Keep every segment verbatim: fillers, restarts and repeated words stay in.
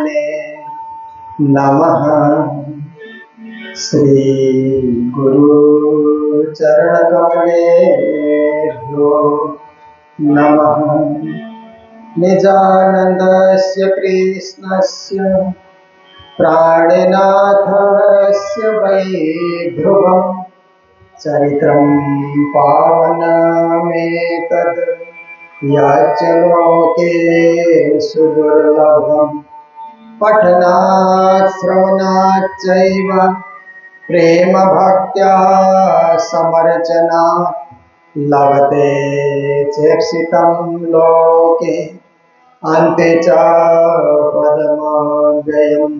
परमात्मने नमः। श्री गुरु चरण कमलेभ्यो नमः। निजानन्दस्य कृष्णस्य प्राणनाथस्य वैभवं चरित्रं पावनमेतद् याचलोके सुदुर्लभम्। पठनात् श्रवणाच्चैव प्रेम भक्त्या समर्चनात् लभते चेक्षितं लोके अन्ते च पदमव्ययम्।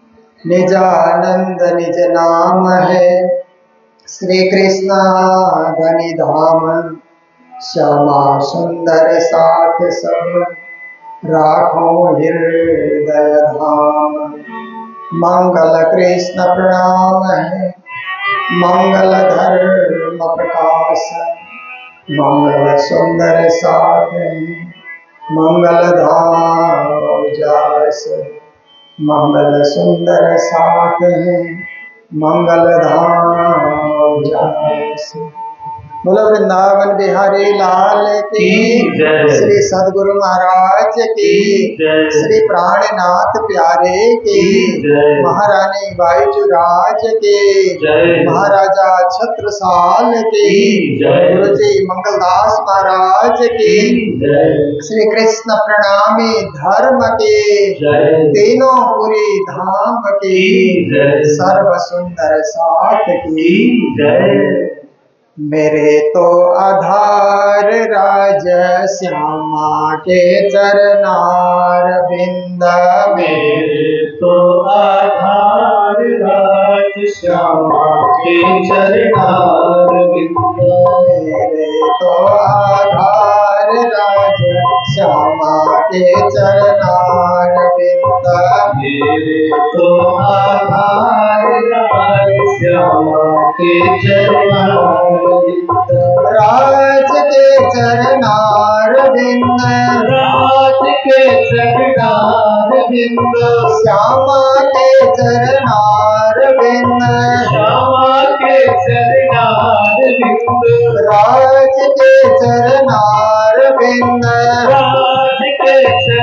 निजानंद निज नाम है श्री कृष्ण धनि धाम। श्यामा सुंदर साथ सब राखो हृदय धाम। मंगल कृष्ण प्रणाम है मंगल धर्म प्रकाश। मंगल सुंदर साथ मंगल धाम जास। मंगल सुंदर साथ है मंगल धाम जास। बोलो वृंदावन बिहारी लाल की जय। श्री सदगुरु महाराज की जय। श्री प्राणनाथ प्यारे की जय। महारानी बाईजुराज की जय। महाराजा छत्रसाल की जय। गुरु जी मंगलदास महाराज की जय। श्री कृष्ण प्रणामी धर्म की जय। तीनों पुरी धाम की जय। सर्व सुंदर साथ की जय। मेरे तो आधार राज श्यामा के चरनार बिंद। मेरे तो आधार राज श्यामा के चरनार बिंद। मेरे तो आधार राज श्यामा के चरनार बिंद। मेरे तो आधार राज श्यामा के चरनार बिंद। राज के चरनार बिंद। राज के चरनार बिंद। श्यामा के चरनार बिंद। श्यामा के चरनार बिंद। राज के चरनार बिंद। राज के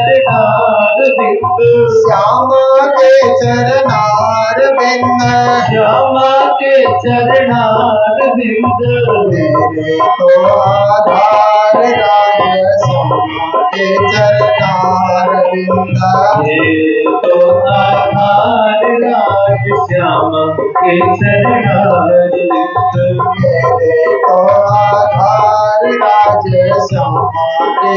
चरनार बिंद। श्यामा के चरनार बिंद। श्यामा के चरनार बिंद। मेरे तो आधार राज श्यामा के चरनार बिंद। मेरे तो आधार राज श्यामा के चरनार बिंद। मेरे तो आधार राज श्यामा के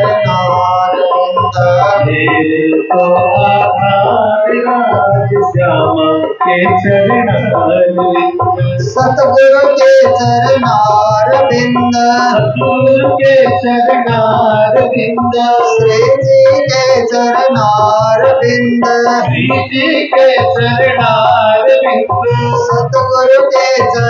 चरनार बिंद। मेरे तो आधार राज श्यामा के चरनार बिंद। सतगुरु के चरनार बिंद। सतगुरु के चरनार बिंद। श्री जी के चरनार बिंद। श्री जी के चरनार बिंद। सतगुरु के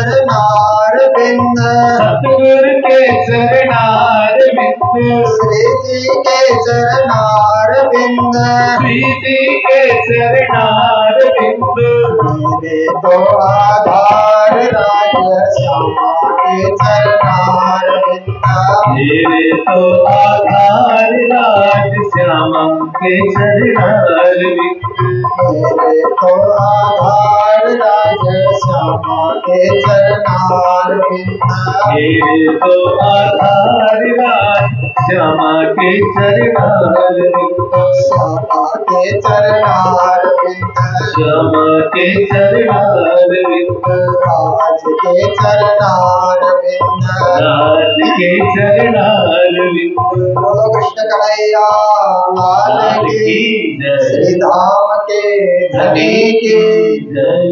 चरनार बिंद। सतगुरु के चरनार बिंद। श्री जी के चरनार बिंद। श्री जी के चरनार बिंद। मेरे तो आधार राज श्यामा के चरनार बिंद। मेरे तो आधार राज श्यामा के चरनार बिंद। मेरे तो आधार राज श्यामा के चरनार बिंद। मेरे तो आधार राज श्यामा के चरनार बिंद। श्यामा के चरनार बिंद। श्यामा के चरनार बिंद। राज के चरनार बिंद। राज के चरनार बिंद। बोलो कृष्ण कन्हैया लाल की जय। श्री धाम के धनी की जय।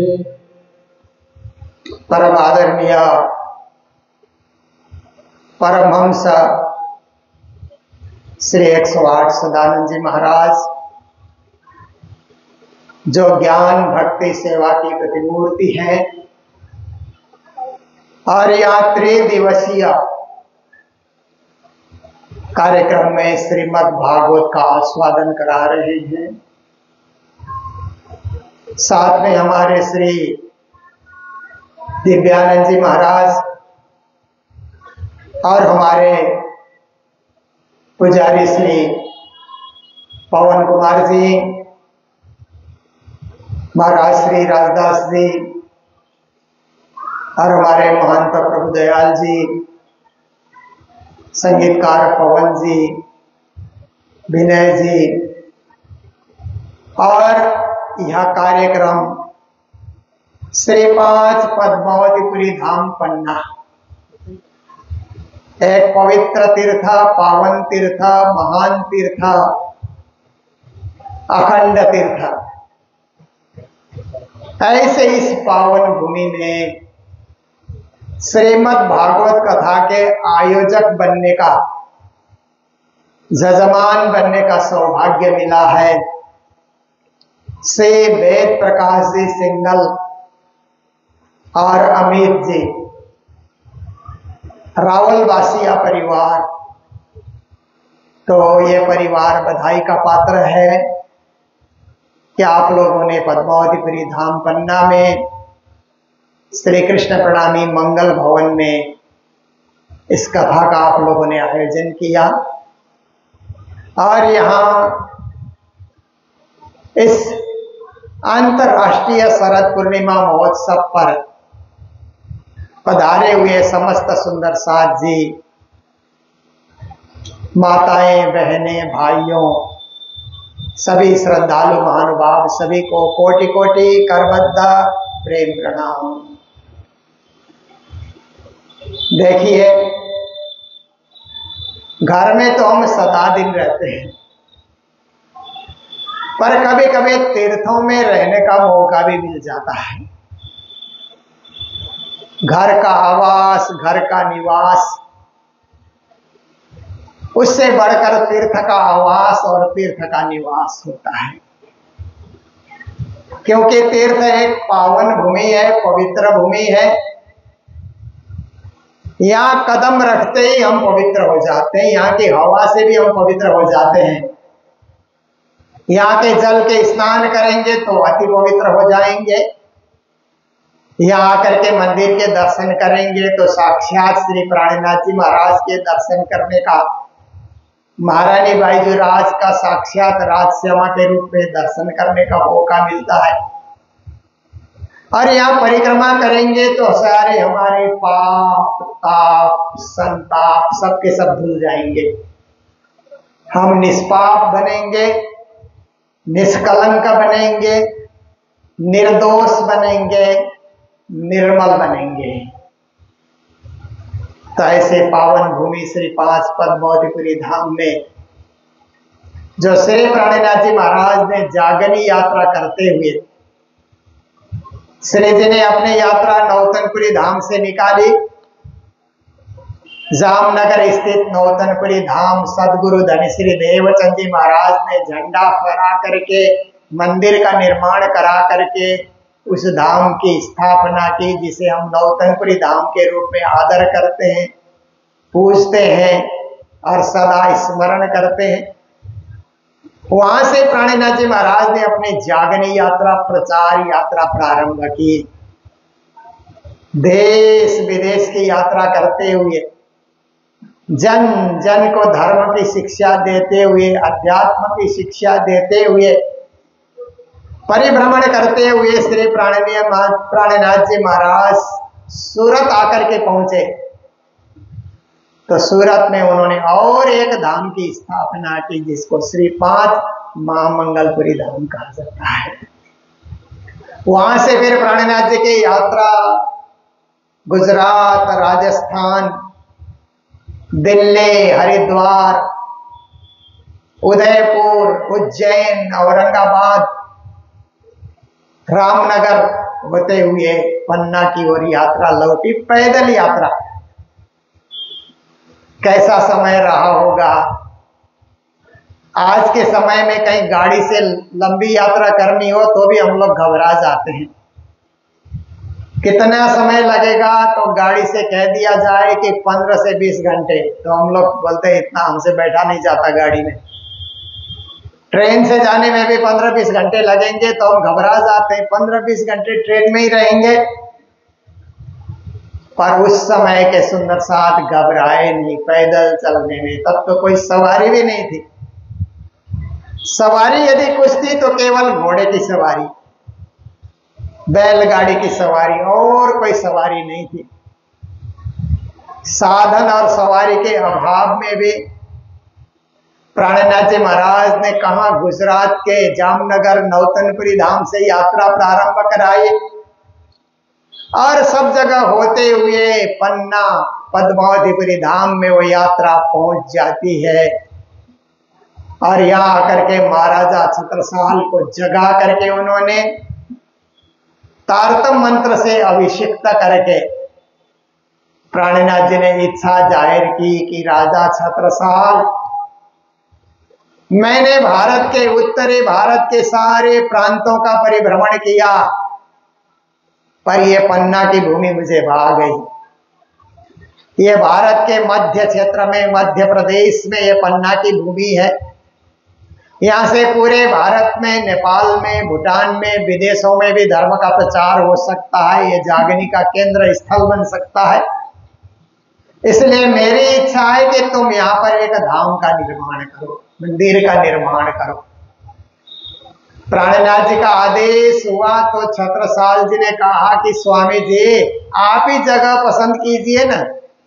परम आदरणीय परमहंस श्री एक सौ आठ सदानंद जी महाराज, जो ज्ञान भक्ति सेवा की प्रतिमूर्ति है और यहाँ त्रिदिवसीय कार्यक्रम में श्रीमद् भागवत का आस्वादन करा रहे हैं। साथ में हमारे श्री दिव्यानंद जी महाराज और हमारे पुजारी श्री पवन कुमार जी, महाराज श्री राजदास जी और हमारे महंत प्रभु दयाल जी, संगीतकार पवन जी, विनय जी, और यह कार्यक्रम श्री पांच पद्मावतीपुरी धाम पन्ना, एक पवित्र तीर्थ, पावन तीर्थ, महान तीर्थ, अखंड तीर्थ, ऐसे इस पावन भूमि में श्रीमद् भागवत कथा के आयोजक बनने का, जजमान बनने का सौभाग्य मिला है। श्री वेद प्रकाश जी सिंगल और अमित जी, रावल वासिया परिवार, तो ये परिवार बधाई का पात्र है कि आप लोगों ने पद्मावतीपुरी धाम पन्ना में श्री कृष्ण प्रणामी मंगल भवन में इस कथा का आप लोगों ने आयोजन किया और यहाँ इस अंतर्राष्ट्रीय शरद पूर्णिमा महोत्सव पर पधारे हुए समस्त सुंदर साथ जी, माताएं, बहनें, भाइयों, सभी श्रद्धालु महानुभाव, सभी को कोटि कोटि करबद्ध प्रेम प्रणाम। देखिए, घर में तो हम सदा दिन रहते हैं, पर कभी कभी तीर्थों में रहने का मौका भी मिल जाता है। घर का आवास, घर का निवास, उससे बढ़कर तीर्थ का आवास और तीर्थ का निवास होता है, क्योंकि तीर्थ एक पावन भूमि है, पवित्र भूमि है। यहाँ कदम रखते ही हम पवित्र हो जाते हैं, यहाँ की हवा से भी हम पवित्र हो जाते हैं। यहाँ के जल के स्नान करेंगे तो अति पवित्र हो जाएंगे। यहाँ आकर के मंदिर के दर्शन करेंगे तो साक्षात श्री प्राणनाथ जी महाराज के दर्शन करने का, महारानी बाईजूराज का साक्षात राजश्यामा के रूप में दर्शन करने का मौका मिलता है। और यहाँ परिक्रमा करेंगे तो सारे हमारे पाप, ताप, संताप सबके सब धुल जाएंगे। हम निष्पाप बनेंगे, निष्कलंक बनेंगे, निर्दोष बनेंगे, निर्मल बनेंगे। तो ऐसे पावन भूमि श्री पांच पद्मावतीपुरी धाम में जो श्री प्राणनाथ जी महाराज ने जागनी यात्रा करते हुए, श्री जी ने अपनी यात्रा नौतनपुरी धाम से निकाली। जामनगर स्थित नौतनपुरी धाम सदगुरु धनश्री देवचंद जी महाराज ने झंडा फहरा करके, मंदिर का निर्माण करा करके उस धाम की स्थापना की, जिसे हम नौतनपुरी धाम के रूप में आदर करते हैं, पूजते हैं और सदा स्मरण करते हैं। वहां से प्राणनाथ जी महाराज ने अपनी जागनी यात्रा, प्रचार यात्रा प्रारंभ की। देश विदेश की यात्रा करते हुए, जन जन को धर्म की शिक्षा देते हुए, अध्यात्म की शिक्षा देते हुए, परिभ्रमण करते हुए श्री प्राणनाथ जी महाराज सूरत आकर के पहुंचे। तो सूरत में उन्होंने और एक धाम की स्थापना की, जिसको श्री पांच महामंगलपुरी धाम कहा जाता है। वहां से फिर प्राणनाथ जी की यात्रा गुजरात, राजस्थान, दिल्ली, हरिद्वार, उदयपुर, उज्जैन, औरंगाबाद, रामनगर होते हुए पन्ना की ओर यात्रा लौटी। पैदल यात्रा। कैसा समय रहा होगा। आज के समय में कहीं गाड़ी से लंबी यात्रा करनी हो तो भी हम लोग घबरा जाते हैं। कितना समय लगेगा, तो गाड़ी से कह दिया जाए कि पंद्रह से बीस घंटे, तो हम लोग बोलते हैं इतना हमसे बैठा नहीं जाता गाड़ी में। ट्रेन से जाने में भी पंद्रह बीस घंटे लगेंगे तो हम घबरा जाते हैं, पंद्रह बीस घंटे ट्रेन में ही रहेंगे। पर उस समय के सुंदर साथ घबराए नहीं पैदल चलने में, तब तो कोई सवारी भी नहीं थी। सवारी यदि कुछ थी तो केवल घोड़े की सवारी, बैलगाड़ी की सवारी, और कोई सवारी नहीं थी। साधन और सवारी के अभाव में भी प्राणनाथ जी महाराज ने कहा गुजरात के जामनगर नौतनपुरी धाम से यात्रा प्रारंभ कराई और सब जगह होते हुए पन्ना पद्मावतीपुरी धाम में वो यात्रा पहुंच जाती है। और यहाँ आकर के महाराजा छत्रसाल को जगा करके उन्होंने तारतम मंत्र से अभिषिक्त करके प्राणनाथ जी ने इच्छा जाहिर की कि राजा छत्रसाल, मैंने भारत के उत्तरी भारत के सारे प्रांतों का परिभ्रमण किया, पर यह पन्ना की भूमि मुझे भा गई। ये भारत के मध्य क्षेत्र में, मध्य प्रदेश में ये पन्ना की भूमि है। यहाँ से पूरे भारत में, नेपाल में, भूटान में, विदेशों में भी धर्म का प्रचार हो सकता है। ये जागनी का केंद्र स्थल बन सकता है। इसलिए मेरी इच्छा है कि तुम यहाँ पर एक धाम का निर्माण करो, मंदिर का निर्माण करो। प्राणनाथ जी का आदेश हुआ तो छत्रसाल जी ने कहा कि स्वामी जी आप ही जगह पसंद कीजिए ना,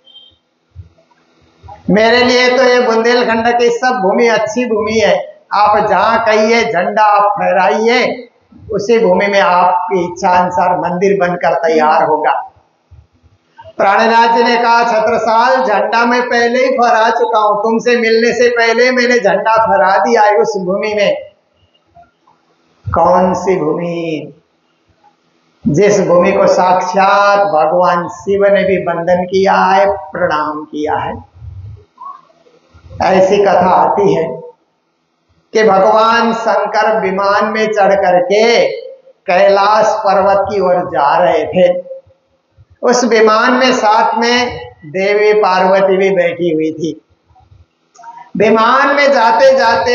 मेरे लिए तो ये बुंदेलखंड की सब भूमि अच्छी भूमि है। आप जहां कहिए झंडा आप फहराइए, उसी भूमि में आपकी इच्छा अनुसार मंदिर बनकर तैयार होगा। प्राणनाथ जी ने कहा छत्रसाल झंडा मैं पहले ही फहरा चुका हूं, तुमसे मिलने से पहले मैंने झंडा फहरा दिया है उस भूमि में। कौन सी भूमि? जिस भूमि को साक्षात भगवान शिव ने भी वंदन किया है, प्रणाम किया है। ऐसी कथा आती है कि भगवान शंकर विमान में चढ़ करके कैलाश पर्वत की ओर जा रहे थे। उस विमान में साथ में देवी पार्वती भी बैठी हुई थी। विमान में जाते जाते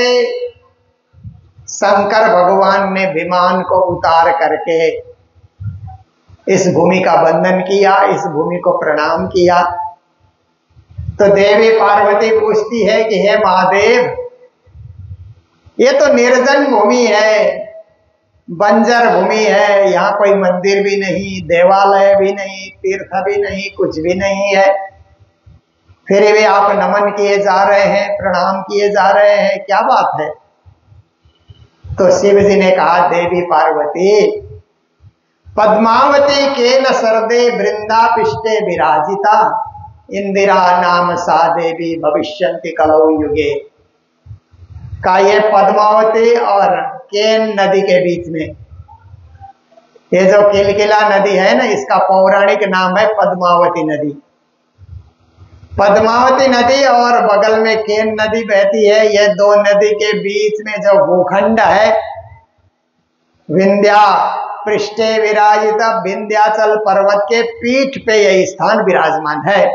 शंकर भगवान ने विमान को उतार करके इस भूमि का वंदन किया, इस भूमि को प्रणाम किया। तो देवी पार्वती पूछती है कि हे महादेव, ये तो निर्जन भूमि है, बंजर भूमि है, यहाँ कोई मंदिर भी नहीं, देवालय भी नहीं, तीर्थ भी नहीं, कुछ भी नहीं है, फिर भी आप नमन किए जा रहे हैं, प्रणाम किए जा रहे हैं, क्या बात है? तो शिव जी ने कहा देवी पार्वती, पद्मावती के न सरदे वृंदा पिष्टे विराजिता, इंदिरा नाम सा देवी भविष्यन्ति कलौ युगे। का ये पद्मावती और केन नदी के बीच में ये जो किलकिला नदी है ना, इसका पौराणिक नाम है पद्मावती नदी। पद्मावती नदी और बगल में केन नदी बहती है। ये दो नदी के बीच में जो भूखंड है, विंध्या पृष्ठे विराजित, विंध्याचल पर्वत के पीठ पे यह स्थान विराजमान है।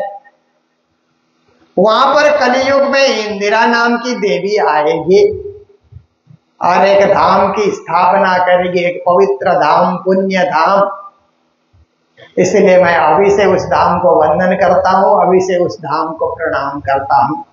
वहां पर कलियुग में इंदिरा नाम की देवी आएगी और एक धाम की स्थापना करेगी, एक पवित्र धाम, पुण्य धाम। इसलिए मैं अभी से उस धाम को वंदन करता हूं, अभी से उस धाम को प्रणाम करता हूं।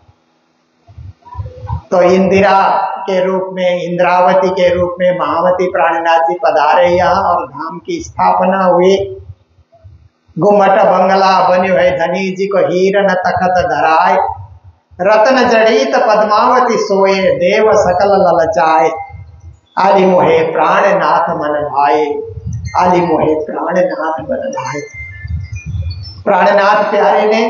तो इंदिरा के रूप में, इंद्रावती के रूप में महावती प्राणनाथ जी पधारे यहाँ और धाम की स्थापना हुई। गुम्मट बंगला बन्यो है धनी जी को हीरन तखत धराए, रत्न जड़ित पद्मावती सोए, देव सकल ललचाए, आलि मोहे प्राणनाथ मन भाए, आलि मोहे प्राणनाथ मन भाए। प्राणनाथ प्यारे ने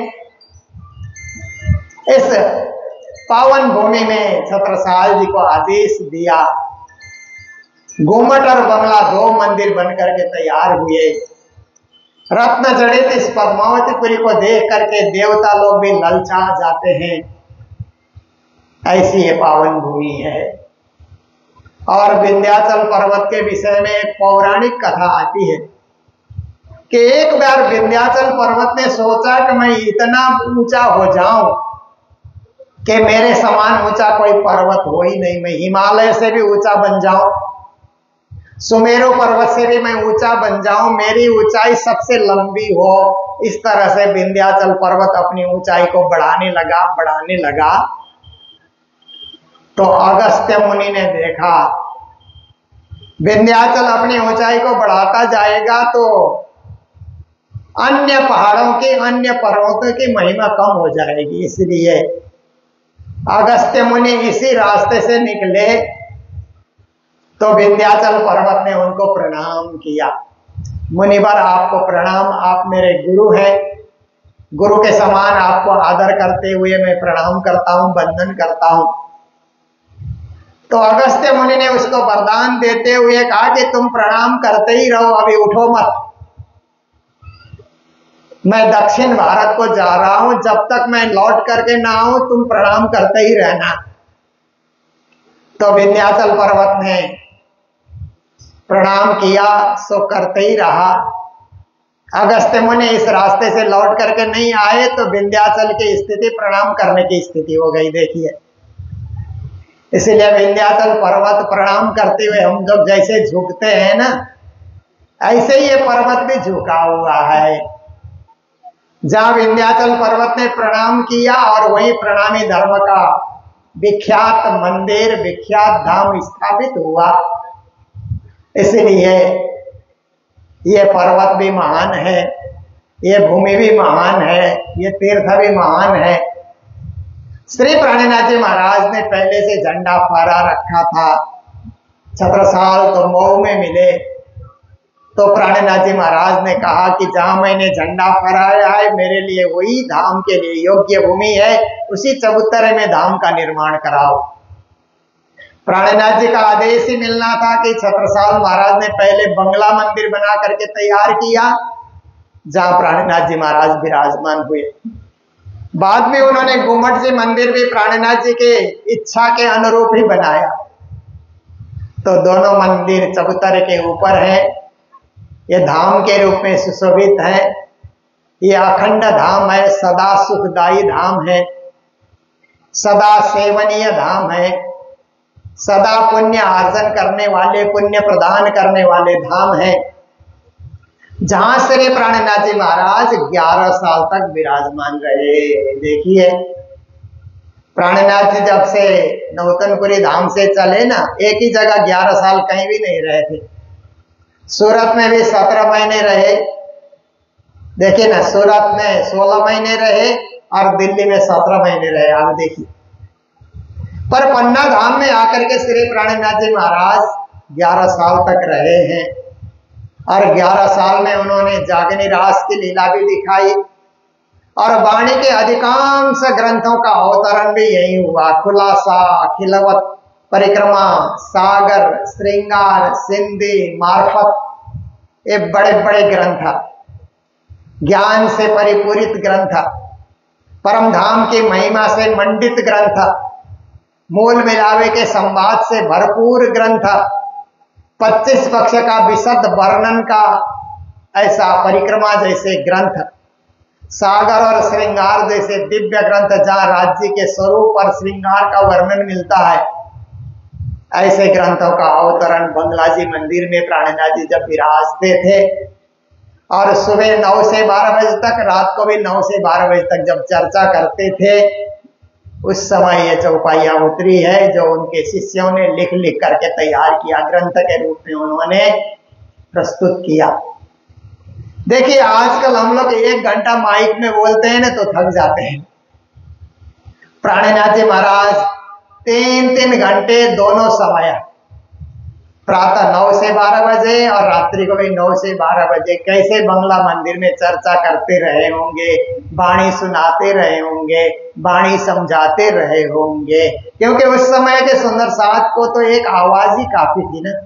इस पावन भूमि में छत्रसाल जी को आदेश दिया। गुम्मट और बंगला दो मंदिर बनकर के तैयार हुए। रत्न जड़ित इस पद्मावतीपुरी को देख करके देवता लोग भी ललचा जाते हैं। ऐसी ये पावन भूमि है। और विंध्याचल पर्वत के विषय में एक पौराणिक कथा आती है कि एक बार विंध्याचल पर्वत ने सोचा कि मैं इतना ऊंचा हो जाऊं कि मेरे समान ऊंचा कोई पर्वत हो ही नहीं, मैं हिमालय से भी ऊंचा बन जाऊं, सुमेरु पर्वत से भी मैं ऊंचा बन जाऊं, मेरी ऊंचाई सबसे लंबी हो। इस तरह से विंध्याचल पर्वत अपनी ऊंचाई को बढ़ाने लगा बढ़ाने लगा। तो अगस्त्य मुनि ने देखा विंध्याचल अपनी ऊंचाई को बढ़ाता जाएगा तो अन्य पहाड़ों की, अन्य पर्वतों की महिमा कम हो जाएगी, इसलिए अगस्त्य मुनि इसी रास्ते से निकले। तो विंध्याचल पर्वत ने उनको प्रणाम किया। मुनिवर आपको प्रणाम, आप मेरे गुरु हैं, गुरु के समान आपको आदर करते हुए मैं प्रणाम करता हूं, वंदन करता हूं। तो अगस्त्य मुनि ने उसको वरदान देते हुए कहा कि तुम प्रणाम करते ही रहो, अभी उठो मत, मैं दक्षिण भारत को जा रहा हूं, जब तक मैं लौट करके ना आऊं तुम प्रणाम करते ही रहना। तो विंध्याचल पर्वत ने प्रणाम किया, सो करते ही रहा। अगस्त्य मुनि इस रास्ते से लौट करके नहीं आए तो विंध्याचल की स्थिति प्रणाम करने की स्थिति हो गई, देखिए। इसलिए विंध्याचल पर्वत प्रणाम करते हुए हम लोग जैसे झुकते हैं ना, ऐसे ही ये पर्वत भी झुका हुआ है। जहां विंध्याचल पर्वत ने प्रणाम किया और वही प्रणामी धर्म का विख्यात मंदिर, विख्यात धाम स्थापित हुआ। इसलिए ये पर्वत भी महान है, ये भूमि भी महान है, ये तीर्थ भी महान है। श्री प्राणनाथ जी महाराज ने पहले से झंडा फहरा रखा था। छत्रसाल तो मऊ में मिले, तो प्राणनाथ जी महाराज ने कहा कि जहां मैंने झंडा फहराया है मेरे लिए वही धाम के लिए योग्य भूमि है, उसी चबूतरे में धाम का निर्माण कराओ। प्राणनाथ जी का आदेश ही मिलना था कि छत्रसाल महाराज ने पहले बंगला मंदिर बना करके तैयार किया जहां प्राणनाथ जी महाराज विराजमान हुए। बाद में उन्होंने गुम्मट जी मंदिर भी प्राणनाथ जी के इच्छा के अनुरूप ही बनाया। तो दोनों मंदिर चबूतरे के ऊपर हैं, ये धाम के रूप में सुशोभित है। ये अखंड धाम है, सदा सुखदायी धाम है, सदा सेवनीय धाम है, सदा पुण्य अर्जन करने वाले, पुण्य प्रदान करने वाले धाम है, जहां श्री प्राणनाथ जी महाराज ग्यारह साल तक विराजमान रहे। देखिए प्राणनाथ जी जब से नौतनपुरी धाम से चले ना, एक ही जगह ग्यारह साल कहीं भी नहीं रहे थे। सूरत में भी सत्रह महीने रहे, देखिए ना, सूरत में सोलह महीने रहे और दिल्ली में सत्रह महीने रहे। आप देखिए, पर पन्ना धाम में आकर के श्री प्राणनाथ जी महाराज ग्यारह साल तक रहे हैं और ग्यारह साल में उन्होंने जागनी रास की लीला भी दिखाई और वाणी के अधिकांश ग्रंथों का अवतरण भी यही हुआ। खुलासा, खिलवत, परिक्रमा, सागर, श्रृंगार, सिंधी, मार्फत, ये बड़े बड़े ग्रंथ, ज्ञान से परिपूरित ग्रंथ, परम धाम की महिमा से मंडित ग्रंथ, मूल मिलावे के संवाद से भरपूर ग्रंथ, पच्चीस पक्ष का विशद वर्णन का ऐसा परिक्रमा जैसे ग्रंथ, सागर और श्रृंगार जैसे दिव्य ग्रंथ जहाँ राज्य के स्वरूप और श्रृंगार का वर्णन मिलता है, ऐसे ग्रंथों का अवतरण बंगला जी मंदिर में प्राणनाथ जी जब विराजते थे और सुबह नौ से बारह बजे तक, रात को भी नौ से बारह बजे तक जब चर्चा करते थे, उस समय ये चौपाइयाँ उतरी है जो उनके शिष्यों ने लिख लिख करके तैयार किया, ग्रंथ के रूप में उन्होंने प्रस्तुत किया। देखिए आजकल हम लोग एक घंटा माइक में बोलते हैं ना तो थक जाते हैं। प्राणनाथ जी महाराज तीन तीन घंटे दोनों समय, प्रातः नौ से बारह बजे और रात्रि को भी नौ से बारह बजे, कैसे बंगला मंदिर में चर्चा करते रहे होंगे, वाणी सुनाते रहे होंगे, वाणी समझाते रहे होंगे, क्योंकि उस समय के सुंदर साथ को तो एक आवाज ही काफी थी ना।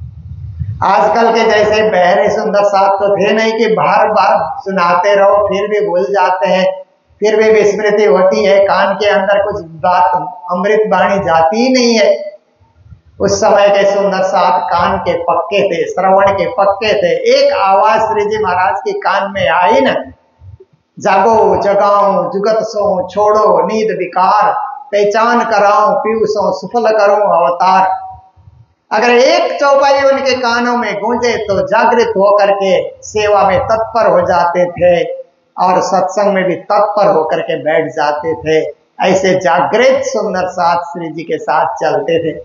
आजकल के जैसे बहरे सुंदर साथ तो थे नहीं कि बार बार सुनाते रहो फिर भी भूल जाते हैं, फिर भी विस्मृति होती है, कान के अंदर कुछ बात अमृत वाणी जाती ही नहीं है। उस समय के सुंदर साथ कान के पक्के थे, श्रवण के पक्के थे। एक आवाज श्री जी महाराज के कान में आई ना, जागो जगाओ जुगत सो छोड़ो नींद विकार, पहचान कराऊं, पीयूषों सुफल करूं अवतार। अगर एक चौपाई उनके कानों में गूंजे तो जागृत होकर के सेवा में तत्पर हो जाते थे और सत्संग में भी तत्पर होकर के बैठ जाते थे। ऐसे जागृत सुंदर साथ श्री जी के साथ चलते थे।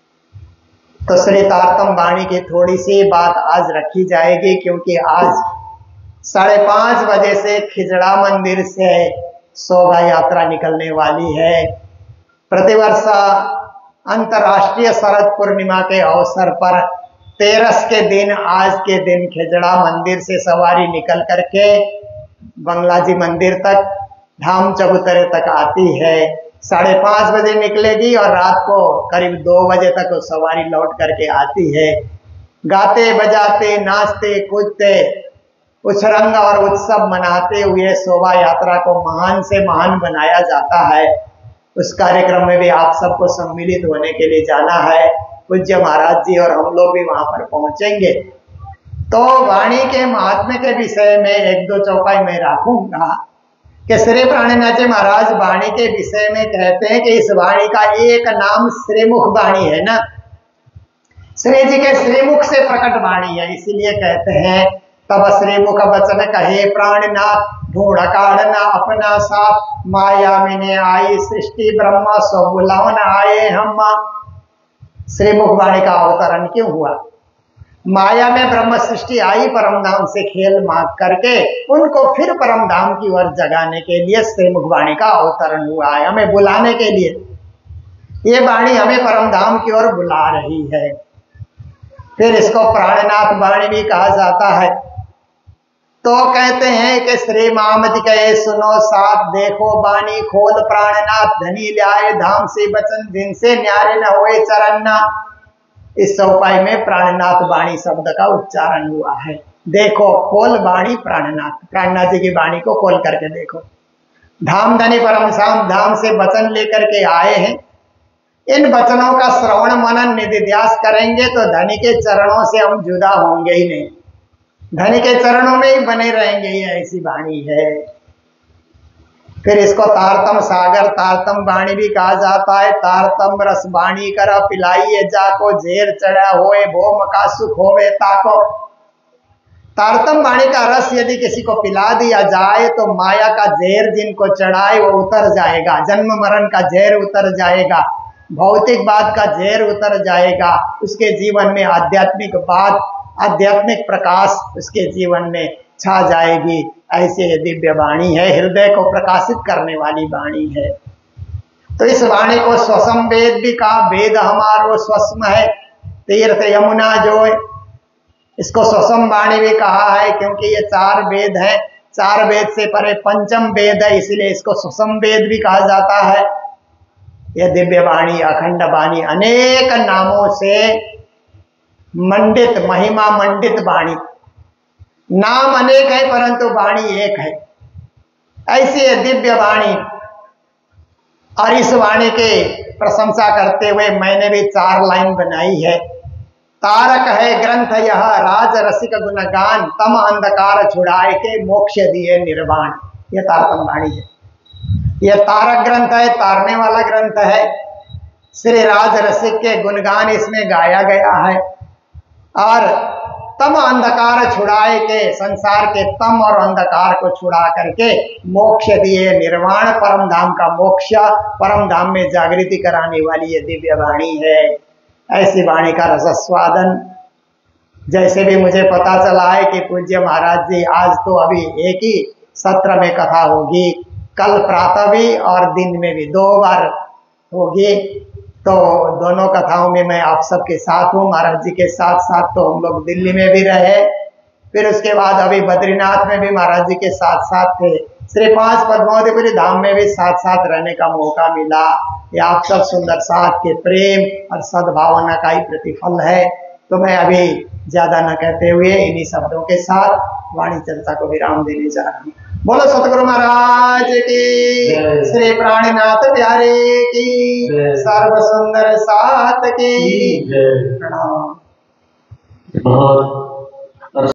तो श्री तारतम वाणी की थोड़ी सी बात आज रखी जाएगी, क्योंकि आज साढ़े पांच बजे से खिजड़ा मंदिर से शोभा यात्रा निकलने वाली है। प्रतिवर्ष अंतर्राष्ट्रीय शरद पूर्णिमा के अवसर पर तेरस के दिन, आज के दिन खिजड़ा मंदिर से सवारी निकल करके बंगलाजी मंदिर तक, धाम चबूतरे तक आती है। साढ़े पांच बजे निकलेगी और रात को करीब दो बजे तक वो सवारी लौट करके आती है। गाते बजाते नाचते कूदते उछरंग और उत्सव मनाते हुए शोभा यात्रा को महान से महान बनाया जाता है। उस कार्यक्रम में भी आप सबको सम्मिलित होने के लिए जाना है। पूज्य महाराज जी और हम लोग भी वहां पर पहुंचेंगे। तो वाणी के महात्म्य के विषय में एक दो चौपाई मैं रखूंगा कि श्री प्राणनाथ जी महाराज वाणी के विषय में कहते हैं कि इस वाणी का एक नाम श्रीमुख वाणी है ना, श्री जी के श्रीमुख से प्रकट वाणी है, इसीलिए कहते हैं तब श्रीमुख वचन कहे प्राणनाथ, ढूंढ काढ़ना अपना साथ, माया में आई सृष्टि ब्रह्मा सो बुलावन आए हम। श्रीमुख वाणी का अवतरण क्यों हुआ? माया में ब्रह्म सृष्टि आई परम धाम से खेल मांग करके उनको फिर परम धाम की ओर जगाने के लिए श्रीमुख वाणी का अवतरण हुआ है, हमें बुलाने के लिए। ये वाणी हमें परम धाम की ओर बुला रही है। फिर इसको प्राणनाथ वाणी भी कहा जाता है। तो कहते हैं कि श्री मामति कहे सुनो साथ, देखो बानी खोल प्राणनाथ, धनी ल्याए धाम से बचन, जिनसे न्यारे न हुए चरण ना। इस चौपाई में प्राणनाथ वाणी शब्द का उच्चारण हुआ है। देखो खोल वाणी प्राणनाथ, प्राणनाथ जी की वाणी को खोल करके देखो। धाम धनी परम शाम धाम से वचन लेकर के आए हैं। इन वचनों का श्रवण मनन निधिध्यास करेंगे तो धनी के चरणों से हम जुदा होंगे ही नहीं, धनी के चरणों में ही बने रहेंगे। ये ऐसी वाणी है। फिर इसको तारतम सागर, तारतम वाणी भी कहा जाता है। तारतम रस वाणी कर पिलाइए जाको, झेर चढ़ा होए भोम का सुख होवे ताको। तारतम वाणी का रस यदि किसी को पिला दिया जाए तो माया का झेर जिनको चढ़ाए वो उतर जाएगा, जन्म मरण का झेर उतर जाएगा, भौतिक बात का झेर उतर जाएगा। उसके जीवन में आध्यात्मिक बात, आध्यात्मिक प्रकाश उसके जीवन में छा जाएगी। ऐसे ये दिव्य वाणी है, हृदय को प्रकाशित करने वाली वाणी है। तो इस वाणी को स्वसम वेद भी कहा, वेद हमारो स्वस्म है, तीर्थ यमुना जो, इसको स्वसम वाणी भी कहा है क्योंकि ये चार वेद हैं, चार वेद से परे पंचम वेद है, इसलिए इसको स्वसम वेद भी कहा जाता है। यह दिव्य वाणी, अखंड वाणी, अनेक नामों से मंडित, महिमा मंडित वाणी। नाम अनेक है परंतु वाणी एक है। ऐसी है दिव्य वाणी। और इस वाणी के प्रशंसा करते हुए मैंने भी चार लाइन बनाई है। तारक है ग्रंथ यह राज रसिक गुणगान, तम अंधकार छुड़ाए के मोक्ष दिए निर्वाण। यह तारतम वाणी है। यह तारक ग्रंथ है, तारने वाला ग्रंथ है। श्री राज रसिक के गुणगान इसमें गाया गया है। और तम अंधकार छुड़ाए के, संसार के तम और अंधकार को छुड़ा करके मोक्ष दिए निर्वाण, परम धाम का मोक्ष, परम धाम में जागृति कराने वाली ये दिव्य वाणी है। ऐसी वाणी का रसस्वादन, जैसे भी मुझे पता चला है कि पूज्य महाराज जी आज तो अभी एक ही सत्र में कथा होगी, कल प्रातः भी और दिन में भी दो बार होगी। तो दोनों कथाओं में मैं आप सबके साथ हूँ। महाराज जी के साथ साथ तो हम लोग दिल्ली में भी रहे, फिर उसके बाद अभी बद्रीनाथ में भी महाराज जी के साथ साथ थे, श्री पांच पद्मावतीपुरी धाम में भी साथ साथ रहने का मौका मिला। ये आप सब सुंदर साथ के प्रेम और सद्भावना का ही प्रतिफल है। तो मैं अभी ज्यादा न कहते हुए इन्हीं शब्दों के साथ वाणी चर्चा को विराम देने जा रहा हूँ। बोलो सतगुरु महाराज की, श्री प्राणनाथ प्यारे की, सर्व सुंदर साथ की प्रणाम।